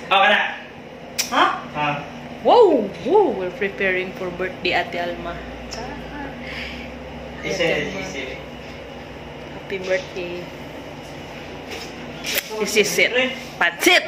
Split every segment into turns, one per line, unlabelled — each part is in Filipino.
Okay na.
Ha?
Ah.
Wow! Wow! We're preparing for birthday Ate Alma.
Easy.
Happy birthday. This is it. Pansit!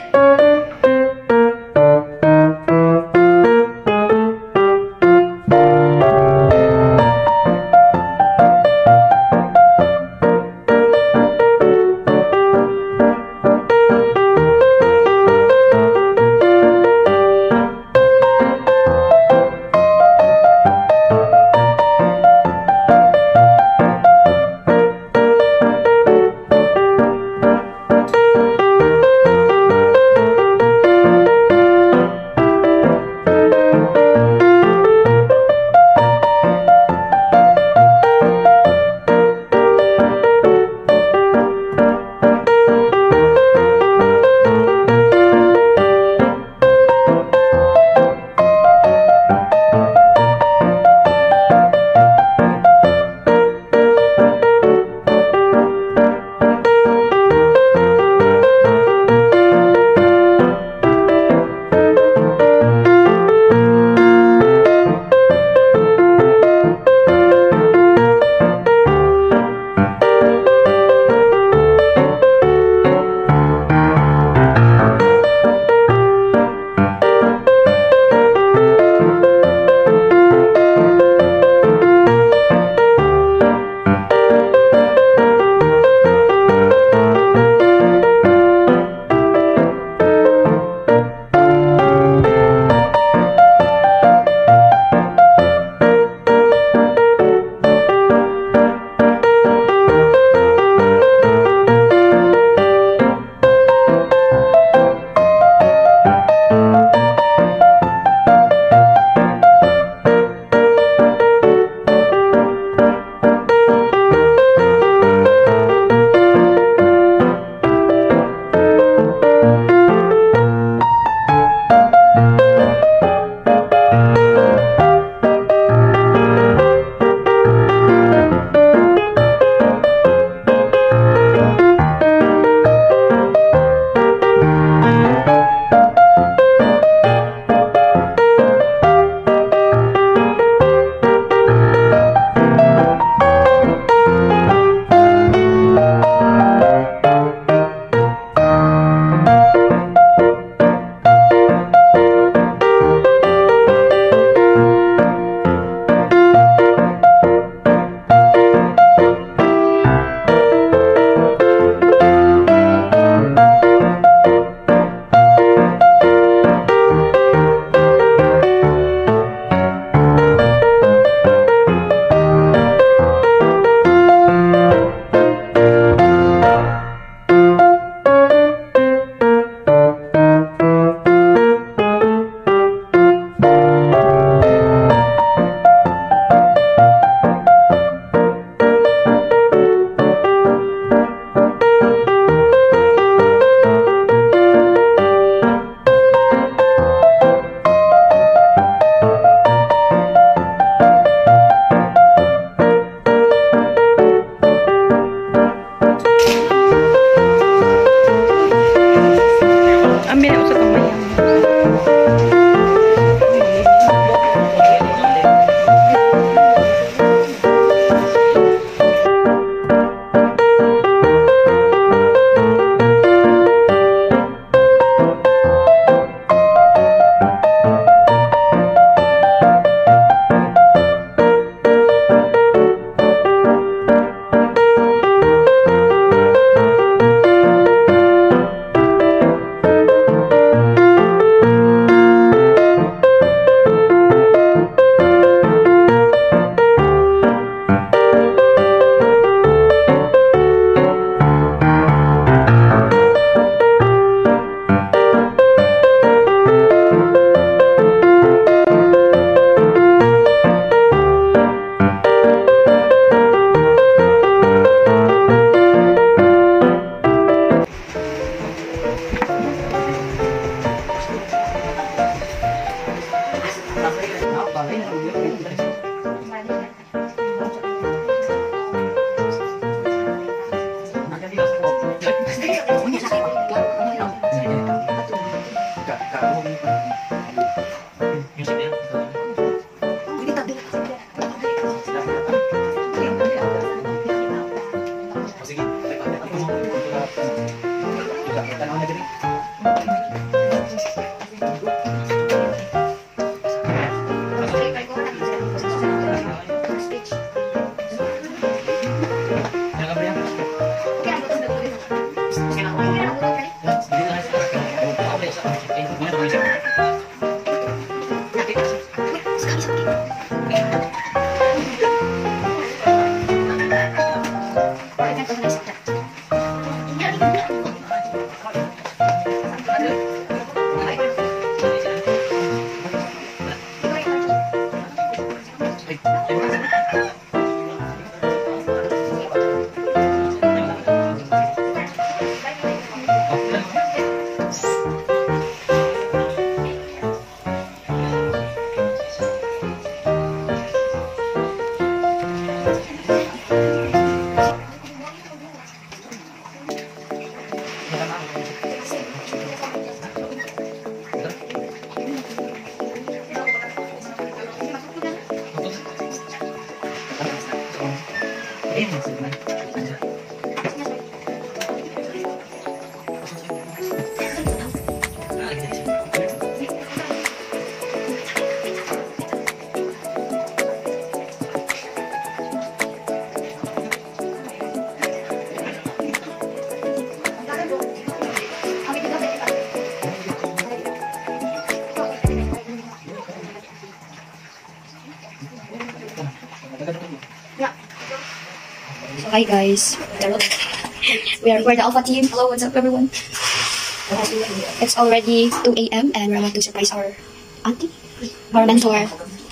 Hi guys, we're the Alpha team. Hello, what's up everyone? It's already 2 a.m. and we're about to surprise our auntie, our mentor.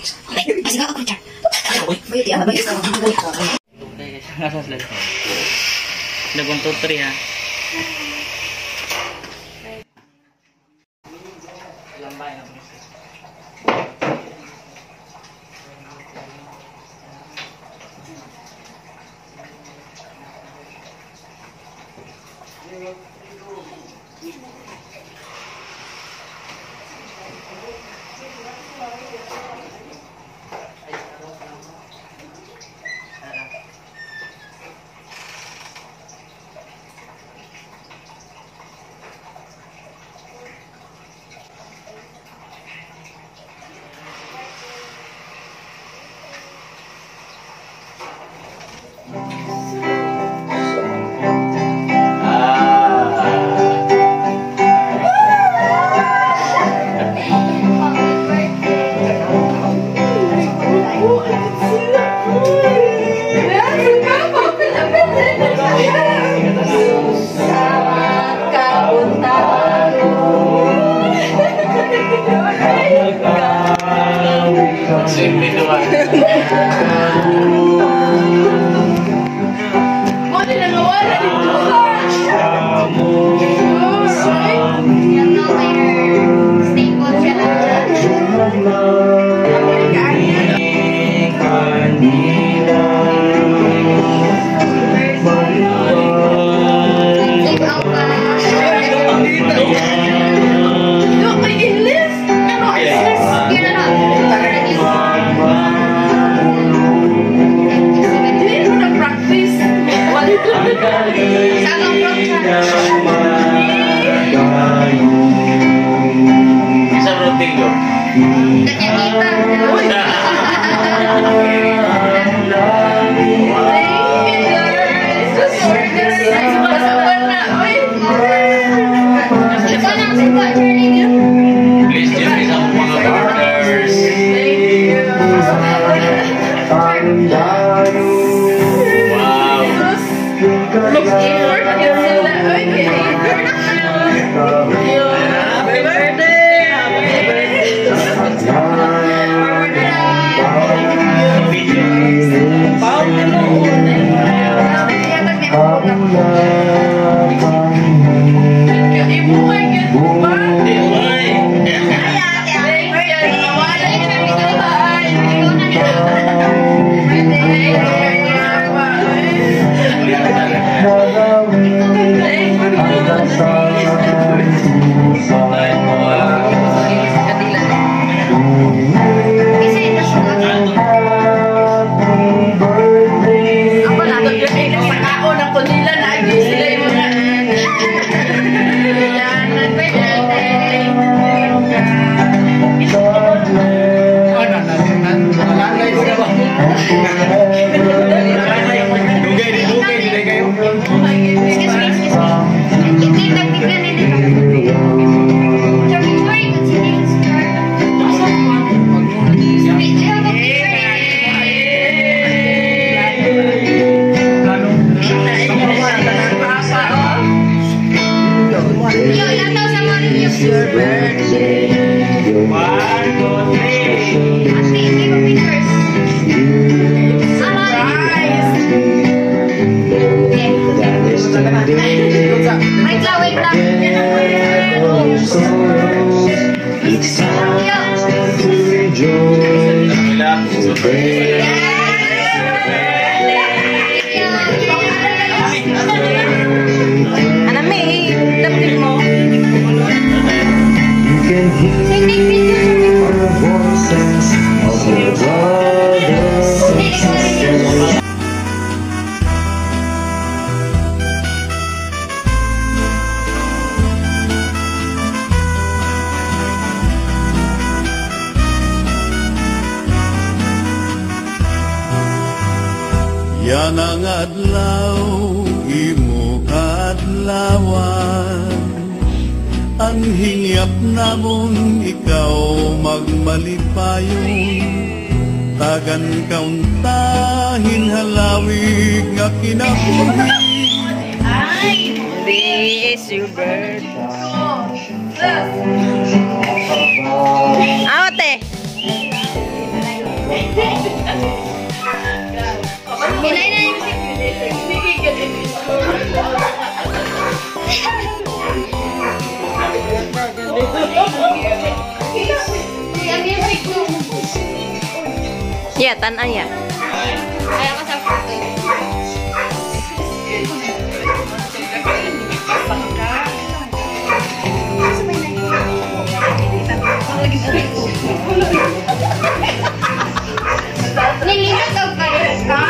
Nagong tutri ha.
Happy birthday! Yan ang adlaw, imo kadlawan. Ang hingyap namon ikaw magmalipayon. Tagan kauntahin halawig nga kinabuhi.
Ay, this is your bird. Ate. Ya, tan ayah.
Ayaw ka sa photo. Nililit ang kalis ka.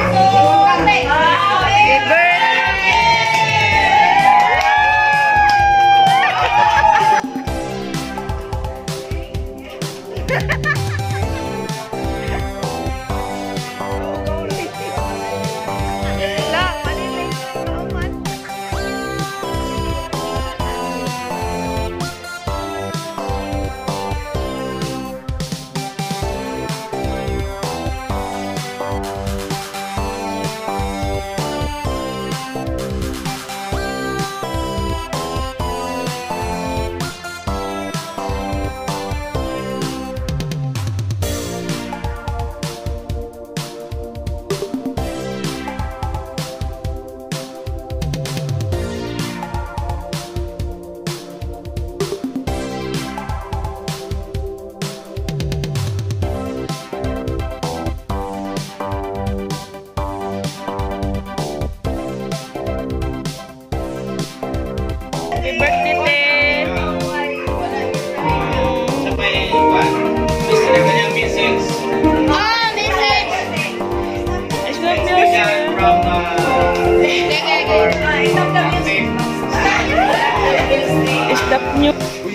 Happy birthday, Te.
Ah, message!
It's not music. Stop nyo.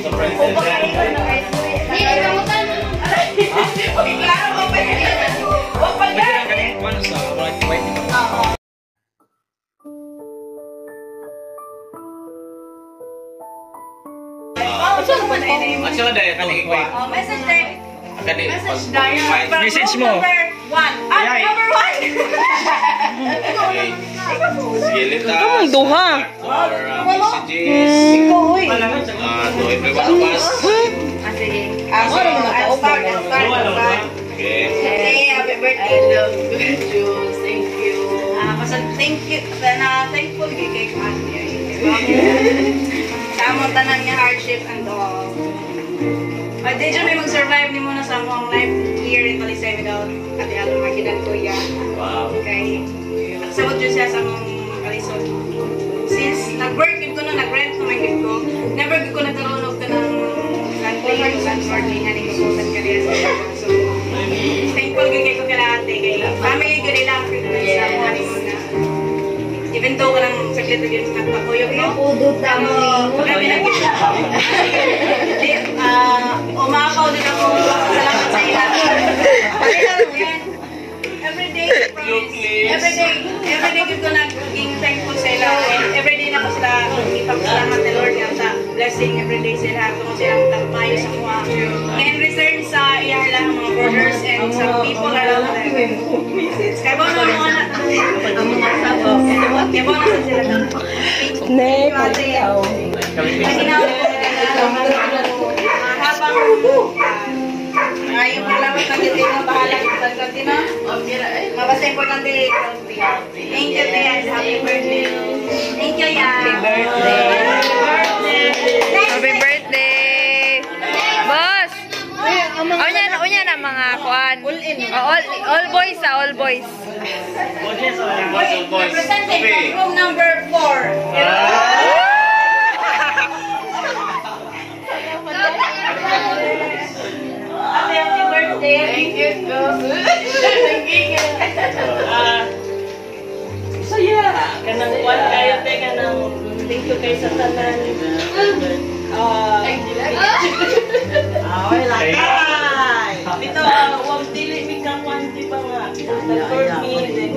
Message mo.
Number one.
Kamang
duha.
Messages. To everyone of us.
I'll start.
Okay.
Hey, happy birthday, love. Jules, thank you. Thank you. Thankful kay sa among tanan nga hardship and all. But did you may mag-survive ni mo na sa among life here in Talisay without Ate Alma Magidan Kuya.
Wow.
Okay. Nagsabot dyan siya sa among kalisod. Since nag-work yun ko na, nag-rent ko, may ko, never ko nagkaroon of ka ng landlady o landlord ni Haning Kapusan ka rin sa so, thankful kay ko kala ate, kay family ko nila ang privilege sa among honeymoon na. Even though walang saglit na yun, nagpakuyog mo.
Udot na mo.
Kami na umakaw din ako. Salamat sa ilan. Pagkita mo yan. everyday, ko naging thankful sila. Everyday na ko sila ipagpasalamat ni Lord nga sa blessing everyday sila. Kung silang tagmayo sa kuha. In return sa iyang lang mga brothers and sa people around them. Kaya ba na mga anak? Kaya ba na sila lang?
Ne, pagkaw.
Habang yung paglamat ng dito na bahala sa kantina. Mabasta importante. Thank you, Tia. Happy birthday. Thank you, Yan.
Happy birthday! Boss! Unya na mga kuan. All boys all boys.
Representing from room number 4. Happy birthday. Thank you,
So yeah, kanang kuan kayo te kanang thank you kay sa tanan.
Away lang.
Dito wag dili mi ka kuan di ba nga. For me then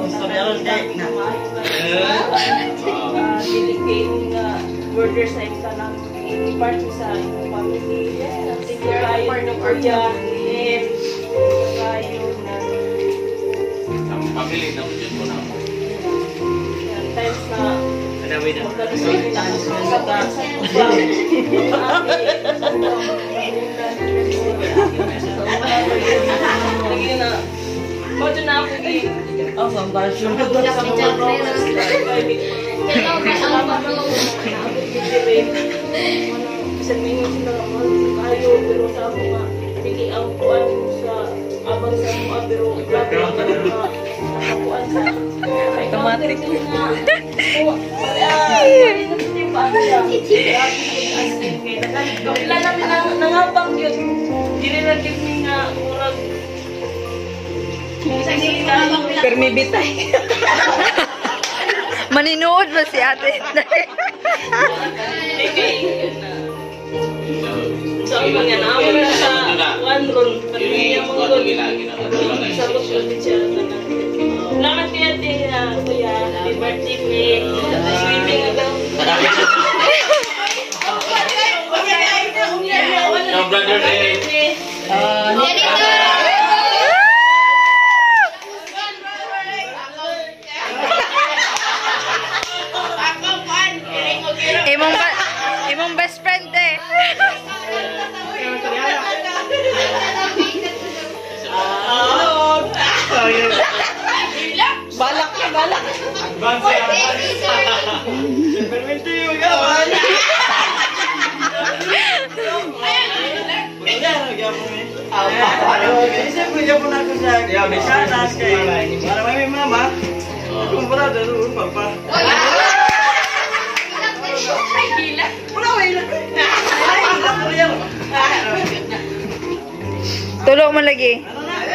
dili kay nga workers sa isa lang i-part sa imong family. Thank you kayo ng kuya. Kayo na
Ang pamilya na dyan mo na.
times na
Anaway na.
Ba't na ako
Oh, sambasyon.
Isang minutes sila tayo, pero sa ako nga, hindi ang kuwan sa abang sa mga, pero grabe ang nakakuan sa
Automatic.
Wala namin nangabang yun. Hindi rin naging nga murag
Permi bitay. Maninuod ba si ate?
So, ang mga namin na sa one room, pati yung mga room, sabot ko din siya. Salamat kaya din, kuya. Happy birthday, May. Swimming agaw.
No, brother,
Imong best friend eh. Balak na balak. Tulog mo lagi.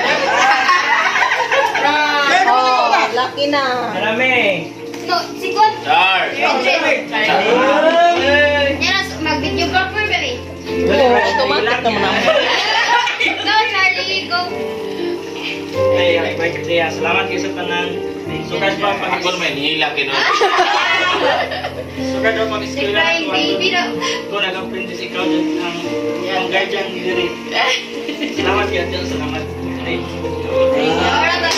Oh, lucky na.
Marami.
No, sikot.
Char!
Yan, mag-video call for baby.
Automatic naman ako.
Go, Charlie, go.
Ay, birthday. Salamat kayo sa tanan. Sukat pa pag
Ako naman, hila kino.
sukat pa pag
The
eskwela.
crying baby daw.
Kung nag-apprentice ikaw dyan ang guardian ni Diri. Salamat kayo dyan. Salamat.
Ahora ba?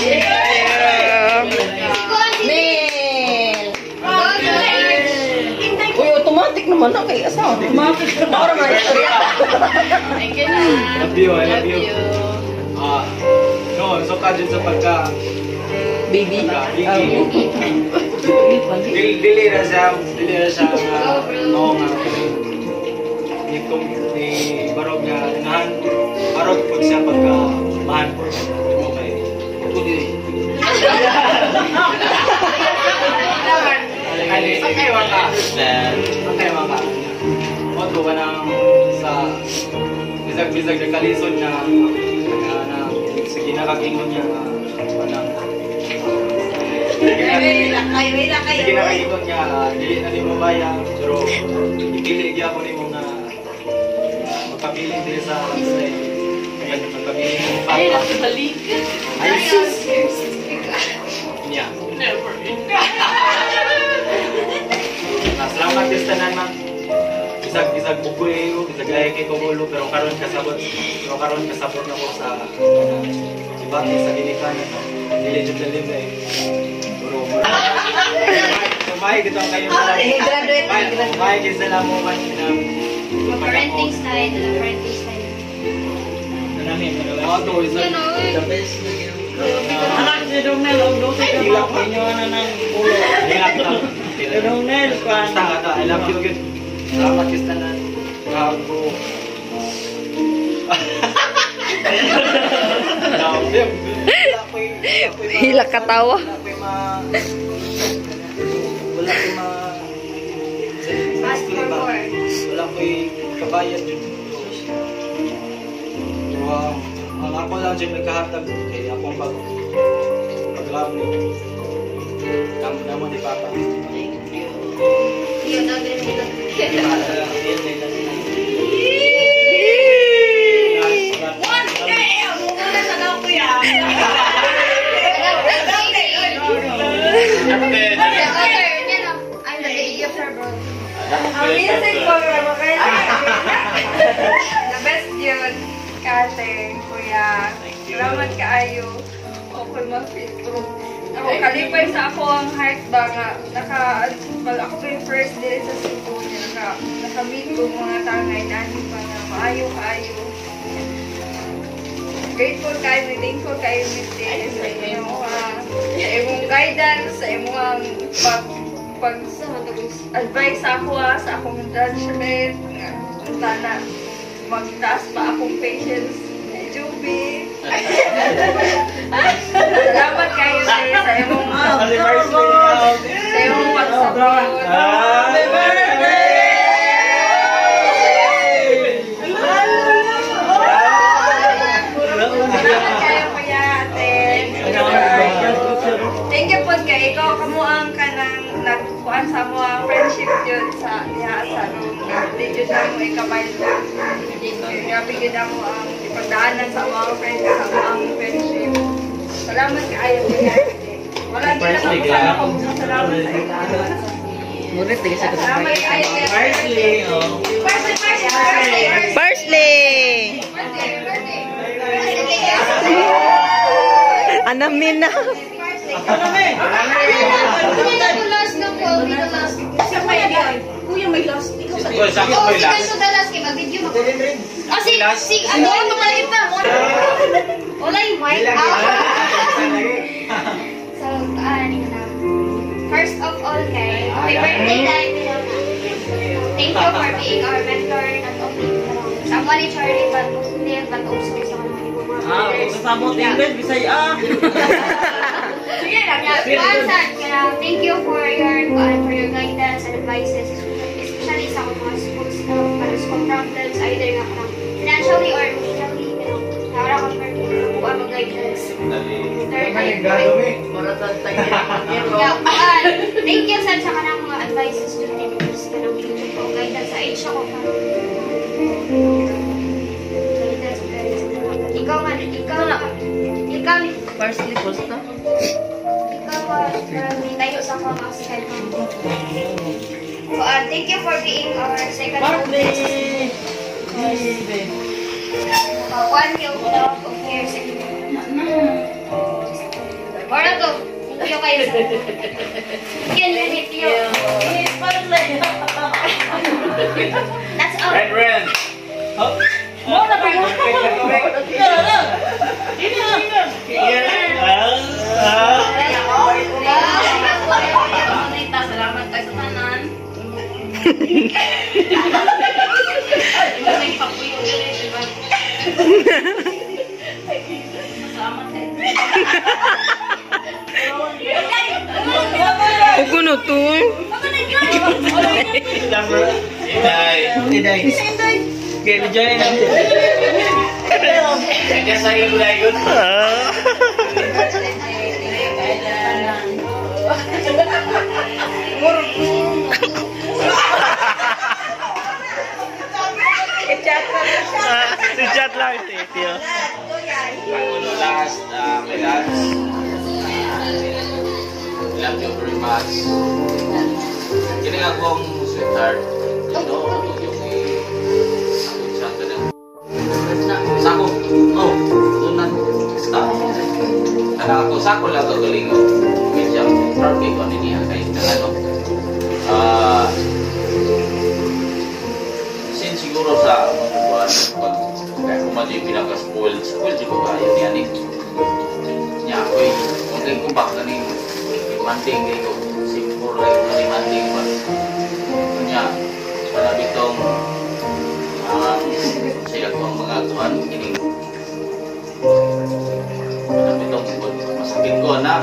Sikot.
Nel.
Go, go.
Uy, automatic naman na kay asawa. Automatic. Para man istorya.
Thank you na.
Love you. I love you. No, so ka dyan sa pagka
Baby.
dili na siya oo nga ni barog nga nahan barog pag siya pagka mahan po okay okay waka otro ba na sa bisag na kalisod na sa ginakakingon niya sige na kayo niya, dili na din mo baya, pero ipili gyapon nimo nga magpabiling din sa kaya magpabiling mo pa.
Ay, nakabalik.
Ay, sus!
Salamat sa tanan ma'am. Isag bukoy ko, isag lahi kay kumulo pero karon kasabot na ko sa si Bati sa ginikanan. Dili jud dalim kay. Puro. May gito kayo.
Graduate.
May gisa na mo man na
Parenting style. Parenting style.
namin to is the best.
Anak si Romel, ang dosi ka ba? Pinyoan na ng ulo. Romel,
Basta I love you good. Salamat sa tanan. Gago.
Hila katawa.
Wala ko'y kabayan dyan. Wow. Ang ako lang dyan nagkahatag kay akong pag-love nyo. Kamu naman ni Papa.
Yun, dagdag nila.
The best yun, Kate, Kuya. Salamat kaayo. Okay, ma-fit ko. Ako, kalipay sa ako ang heart ba nga. Ako ba yung first day sa Cebu. Naka-meet ko mga tangay natin pa na maayo kaayo. Grateful kayo, thankful kayo, Miss Day, sa imong guidance, sa imong pag-advise sa ako sa akong judgment, sana magtaas pa akong patience ni Juby. Salamat kayo sa imong pag-support. Happy birthday! Salamat kayo, Kuya Ate. Thank you po kay ikaw kamo ang kanang nagkuan sa mo ang friendship yun sa diha sa room. Di jud na mo ikabay. Grabe gid mo ang ipagdaanan sa mga friends sa ang friendship. Salamat kaayo Kuya Ate. Wala gid na ako salamat sa ikaw.
Murid tingin sa
Salamat kaayo. Parsley.
Parsley! Anamin na.
Kuya may last.
Ikaw sakit mo lang.
First of all, kay happy birthday, Dai. Thank you for being our mentor, not only someone in Charlie, but also sa mga
kasabot English, Bisaya.
Sige lang.
Thank you for your guidance and advices, especially sa mga school problems, either nga financially or emotionally, para kang buwan mag-guidance. Thank you sa kanang mga advices to the neighbors, kanang guidance sa age ako. Ikaw,
Parsley posta.
tayo sa kamas kahit thank you for being our second
Birthday!
1 year of years or to thank you kayo sa thank you. That's all.
Ren.
Muna pa yun!
Salamat tayo sa tanan.
Ugo no to.
Inday.
Okay, enjoy na.
Kaya sa'yo ko dahil yun.
Si chat lang, Tito.
Last, may last. love you very much. Kini akong sweetheart. Ito, yung sa kanang sako. Oh, tunan. Stop. Kana ako sako lang to galingo. Medyo traffic ko niya kay ano. Sin siguro sa buwan pag kaya kumadyo pinaka-spoiled ko kayo niya ni. Nya ako kung ko ba kani manding ko siguro kani manding ba. Nya para bitong saya ko ang mga tuan ini. Para bitong masakit ko na.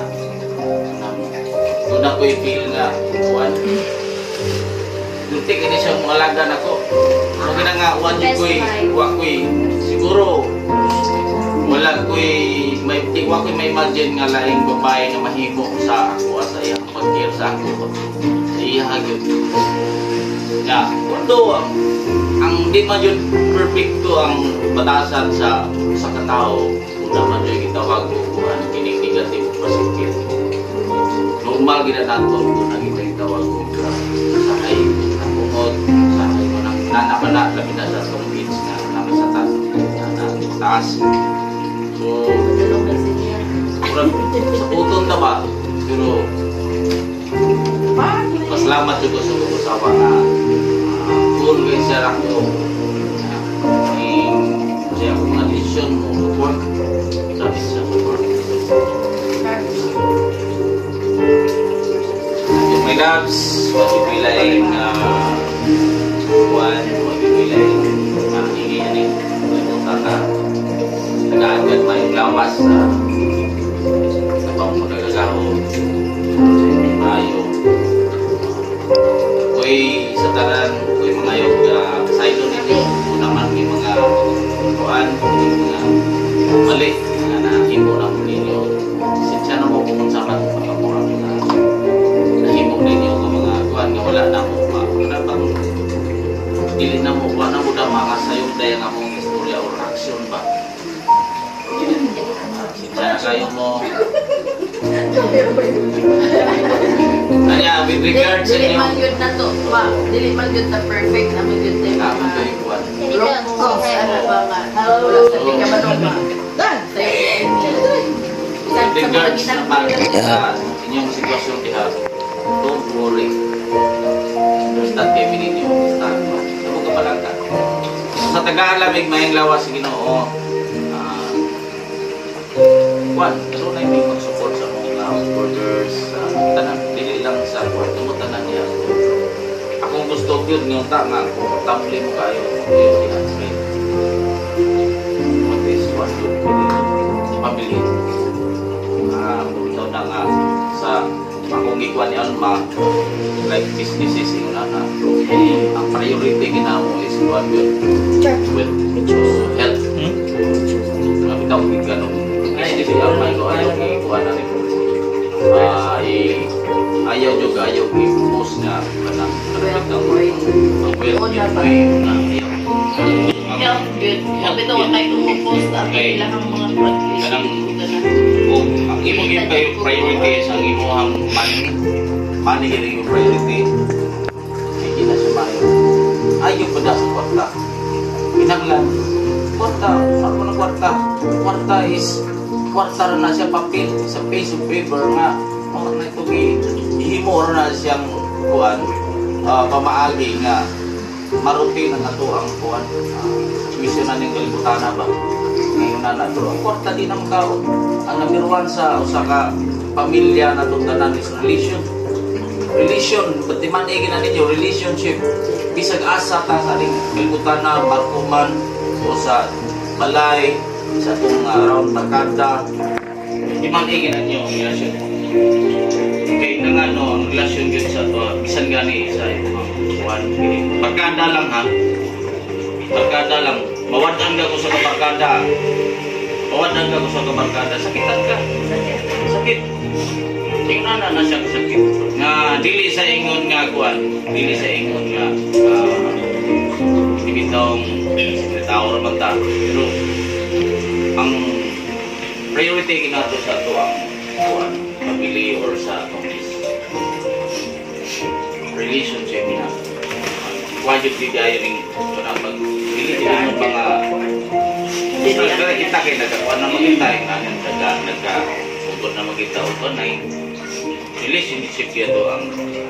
Doon ako i-feel nga tuan. Lutik ini siya mga laga na ko. Ano kina nga uwan ko'y siguro wala ko'y may imagine nga laing babae na mahimo sa ako at iya pag-care sa ako. Iya hagyo. Ya, kundo ang di man yun perfecto ang batasan sa katao. Una man yun gitawag ko kuhan kining negative positive. Normal gina nato kung nakita gitawag ko sahay nakungod sahay mo nanapana labi na sa tungkits na naman sa taas. So, sa puton na ba? Pero, pasalamat juga sa mga usawa na full kayo siya lang ko. Siya kung mga decision mo, support. Sabi siya support. My loves, magbibilaing buwan, magbibilaing hingi yan eh. Nag-aagad pa yung lawas sa pang magagagaho mayo ko'y sa tanan ko'y mga yung saylo ninyo kung naman may mga kuhaan may mga mali na nahimo na mo ninyo sinsya na mo kung sama mga kurang na nahimo ninyo ng mga kuhaan nga wala na mo manapang dili na mo wala na mo na mga sayong daya nga mong istorya o action ba. Saya kayo mo. Kanya, with regards sa
Dili
inyo.
man yun na to. Dili man yun na perfect na man yun na
Ako ito yung buwan.
wrong moves. Ano ba nga? Wala sa tika ba nung
With regards sa inyong sitwasyon diha, don't worry. Understand kami ninyo. Understand mo. Ano ka palang ka? Sa Tagalog, may lawas sa Ginoo. Juan, pero na may mag-support sa mga supporters, tanan, dili lang sa kwarto mo tanan niya. Akong gusto yun, yung nga, komportable mo kayo, yun yung husband. What is one good for the family? Punta na nga sa akong ikuan ni Alma, like businesses yung na ang priority ginamo is one good with health. Bitaw yung ganun. Ay, hindi siya may ko ayaw ikuha na rin. Ayaw juga, ayaw i-post nga kanang ang well-being na ayaw.
Health good. Sabi ito, huwag tayo tumupos at kailangan mga practice.
Kung ang imong priority sa imong money yung priority, hindi na siya mayo. Ayaw pa na sa kwarta. Pinanglan, kwarta, ano na kwarta? Kwarta is kwarta na siya papel sa piece of paper nga mga na ito ihimo na siyang kuan pamaagi nga marutin na ito ang kuan tuition na ning kalibutan na ba ngayon na nato ang kwarta din ang kaon ang number one sa usa ka pamilya na tanan is relation pati man na ninyo relationship bisag asa ta sa ning kalibutan na markuman o sa balay sa itong around Takada iman-igin na niyo ang relasyon kaya na nga no ang relasyon yun sa ito bisan gani sa itong barkada lang ha barkada lang mawadan ka ko sa kabarkada sakitan ka sakit tingnan na siya sakit nga dili sa ingon nga kuan dili sa ingon nga ibitong tao ra ta pero ang priority ginato sa ito ang pamilya or sa atong wajud di gaya ning pag dili ng mga kita kay nagkakuan na makita nga nagka ugod na makita uton ay relationship to ang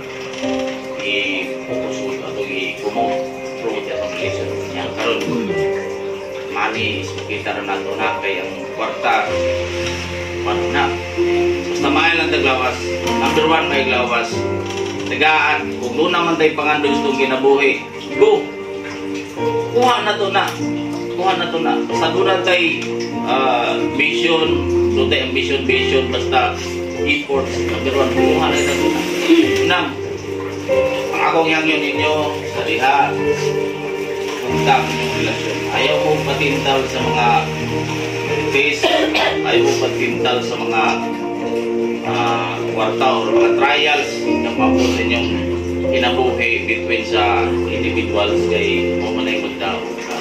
i-focus atau i-promote ang relationship niya karon money is makita rin nato na kay ang kwarta na basta mahal lang taglawas number 1 may glawas tagaan kung doon naman tayo pangandoy itong kinabuhi go kuha na to na basta doon tayo vision doon tayo vision basta efforts number 1 kuha na ito na ang akong yun ninyo sa diha kung yung relasyon ayaw mo patintal sa mga face ayaw mo patintal sa mga kwarta o mga trials na mabot ninyong kinabuhi between sa individuals kay mo man ay magdao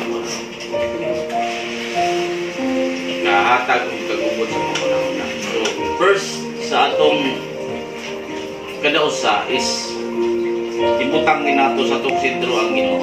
kahatag o kagubot sa mga so first sa atong kadausa is ibutang din nato sa atong sentro ang Ginoo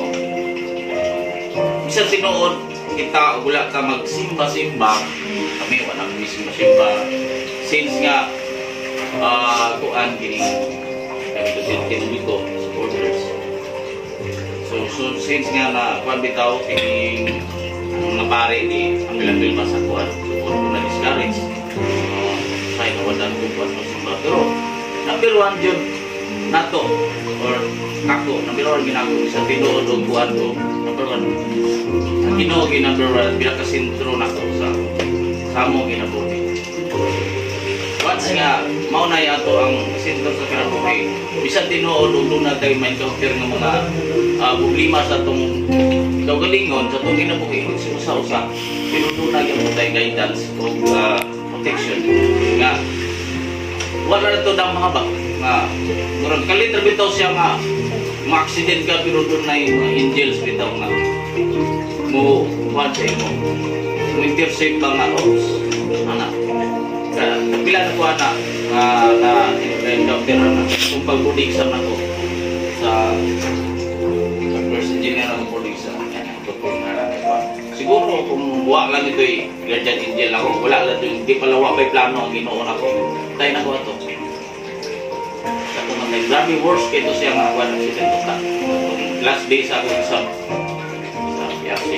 isang tinuod kita wala ka magsimba-simba kami wala kami simba-simba since nga kuan gini kami to ko supporters so since nga na kuan bitaw kini mga pare ni ang bilang sa kuan support ko na discourage kaya nawalan ko kuan simba pero number 1 yun nato or ako number 1 ginako sa tinuod og kuan ko number 1 ang Ginoo number 1 bilang kasentro nako sa samo ginabuhi once nga maunay ato ang sentro sa kinabuhi bisan tinuod og na tayo may encounter ng mga problema sa atong kaugalingon sa atong kinabuhi usa-usa tinutuna gyud tayo guidance o protection nga wala na to ng mga bak nga murag kalit ra bitaw siya nga ma-accident ka pero doon na yung mga angels bitaw nga mo kuhan sa imo mo intercept ba nga anak pila na kuha na encounter na kung pag-board exam na ko sa first engineer ako board exam siguro kung buwa lang ito guardian angel ako wala lang ito hindi pala wapay plano ang Ginoo na ko tayo na ko ito sa kumatay grabe worst kaya ito siya nga kuha ng accident last day sa ako exam sa PRC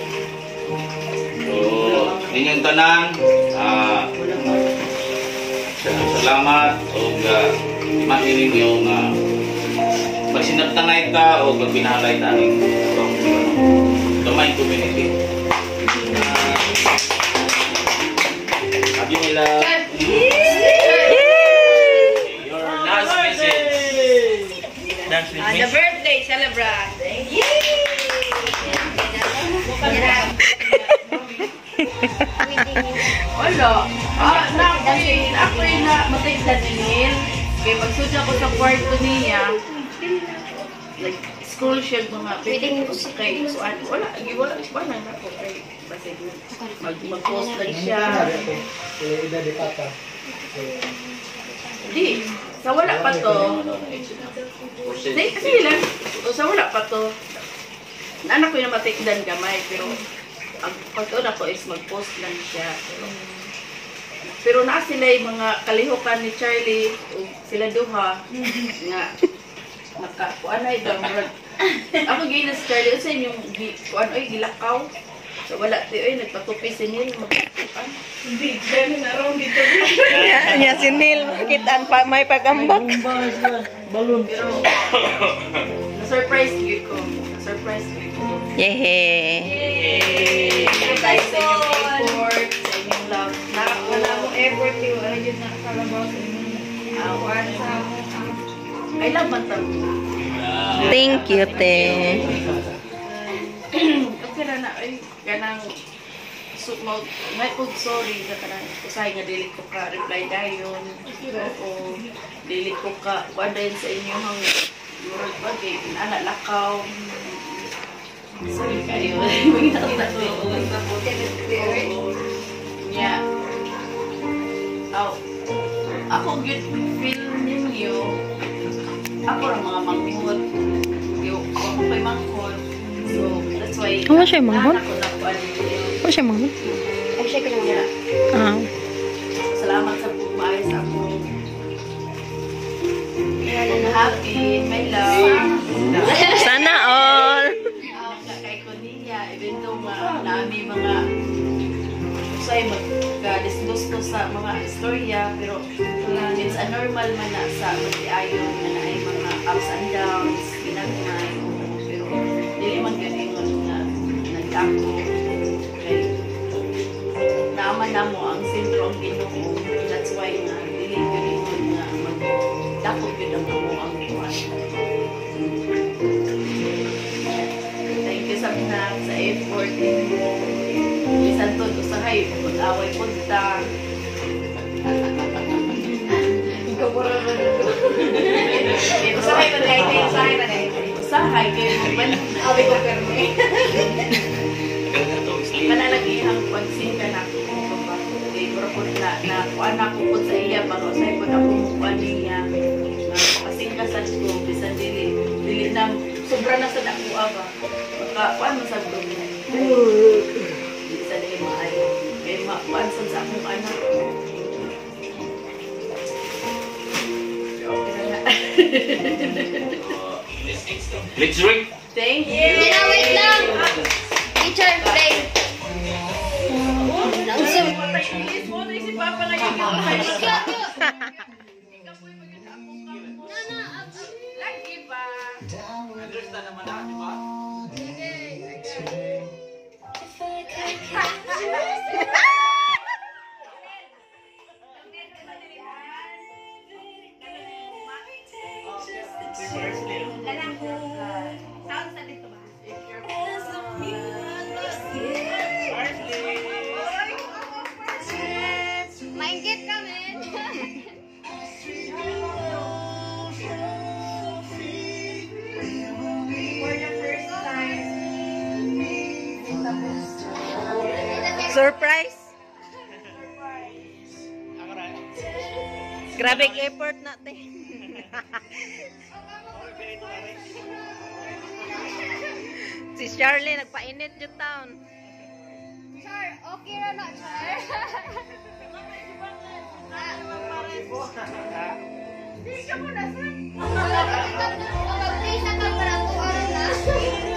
so ninyong tanan salamat o mahiling yung pagsinabtanay ka o pagpinahalay ta ng domain community sabi nila your last message dance with me
the birthday celebrant wala ako na matay sa nil kaya pagsudya ko sa kwarto niya like school siya mga kay wala nang ako kay kasi mag-post lang siya di sa wala pa to kasi lang sa wala pa to anak ko yung matikdan gamay pero ang pagod ako is mag-post lang siya pero na sila yung mga kalihukan ni Charlie o sila duha nga nakakuan ay daw ako ginas Charlie sa inyong kuan ay gilakaw so wala ti ay nagpatupi si Neil magkuan hindi gani na raw dito
nya si Neil kitaan pa may pagambak
balon
pero na-surprise gyud ko na-surprise gyud ko
yay
thank you sa inyong effort sa inyong love wala mo effort yung ano yun nakakalabaw sa inyong awan sa I love man
thank you te
okay na ay ganang may pag sorry sa kanang usahay nga dili ko ka reply dayon o dili ko ka wadayon sa inyong murag bagay anak lakaw sorry kayo yeah ako good feel ninyo ako ang mga mangkot ako may mangkot
So, that's why,
Oh, siya manghod?
ako na po
O siya mga.
Ay, siya ko naman.
Yeah.
Ah.
Salamat sa pagmaayos ako. Happy, my love.
Sana all.
Kay Cornelia, even though naami mga say mag-discuss ko sa mga istorya, pero it's a normal man na sa mag-iayon na ay mga ups and downs, pinagmay, pero dili man ganing nga nagdako. Kay naman na mo ang sentro ang Ginoo. That's why nga dili ganing nga magdako gid ang mo ang kuan. Thank you sa effort mo. Bisan to usahay mag-away punta.
Usahay ba dahil? Usahay ba dahil?
Usahay kayo man.
Abi ko perme.
Panalagihang pagsinta na ko ba. Kay bro na kuan ako pud sa iya pag usahay pud ako kuan niya. Pasingka sa ko bisan dili na sobra na sa dako ba. Maka kuan mo sa ko. Bisa dili maayo. Kay makuan sa akong anak.
Let's drink.
Thank you.
Wait lang. Teacher, play.
Si Papa lagi lagi pa.
Understand naman na, di ba?
Sound sa dito ba?
Maingit kami.
For the first time.
Surprise. Grabe effort natin. Si Charlie nagpainit yung town.
Char, okay ra na, Char. Hindi ka mo na, sir. Pag-play sa kamera, 2 hours na.